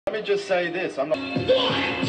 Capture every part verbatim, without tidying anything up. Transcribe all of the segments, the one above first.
Let me just say this, I'm not... What?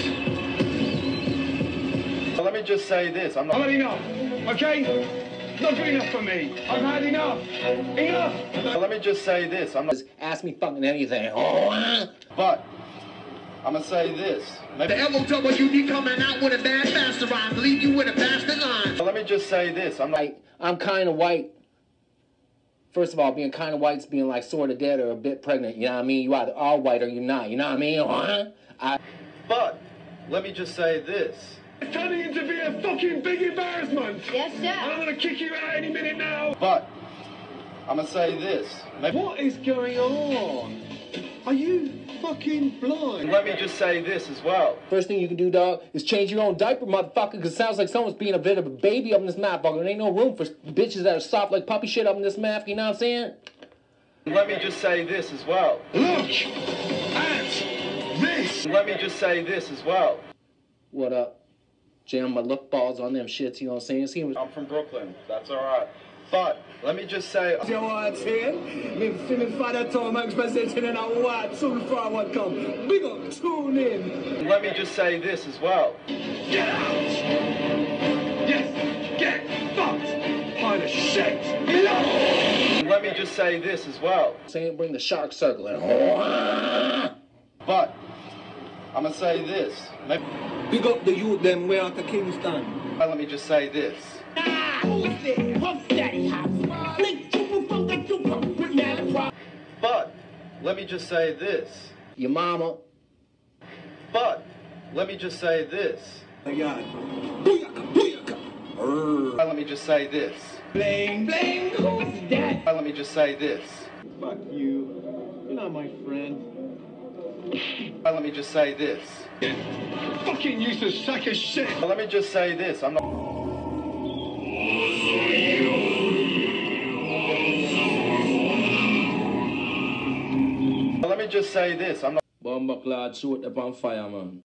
Let me just say this, I'm not... I've had enough, okay? Not good enough for me. I've had enough. Enough! Let me just say this, I'm not... Ask me fucking anything. But, I'm gonna say this. Maybe... The L O W D coming out with a bad bastard rhyme. Leave you with a bastard line. Let me just say this, I'm not... Like, I'm kind of white. First of all, being kind of white's being like sort of dead or a bit pregnant. You know what I mean? You either are white or you're not. You know what I mean? I... But, let me just say this. It's turning into be a fucking big embarrassment. Yes, sir. And I'm gonna kick you out any minute now. But, I'm gonna say this. Maybe... What is going on? Are you fucking blind? Let me just say this as well. First thing you can do, dog, is change your own diaper, motherfucker, because it sounds like someone's being a bit of a baby up in this motherfucker. There ain't no room for bitches that are soft like puppy shit up in this mouth, you know what I'm saying? Let me just say this as well. Look at this. Let me just say this as well. What up? Jam my look balls on them shits, you know what I'm saying? See, I'm from Brooklyn, that's alright. But, let me just say... You want to hear? Me feeling father Tom Hanks presenting in a what? Soon forward come. Big up, tune in. Let me just say this as well. Get out. Yes, get fucked. Pile of shit. Enough. Let me just say this as well. saying bring the shark circle in. But, I'm gonna say this. Maybe... Big up the youth them way out of Kingston. Let me just say this. But, let me just say this. Your mama. But, let me just say this. Yeah. Booyaka, booyaka. Let me just say this. Bling, bling, who's that? Let me just say this. Fuck you. You're not my friend. Let me just say this. Fucking useless sack of shit. Let me just say this. I'm not... Let me just say this. I'm not... Bomba clad shoot up on fire, man.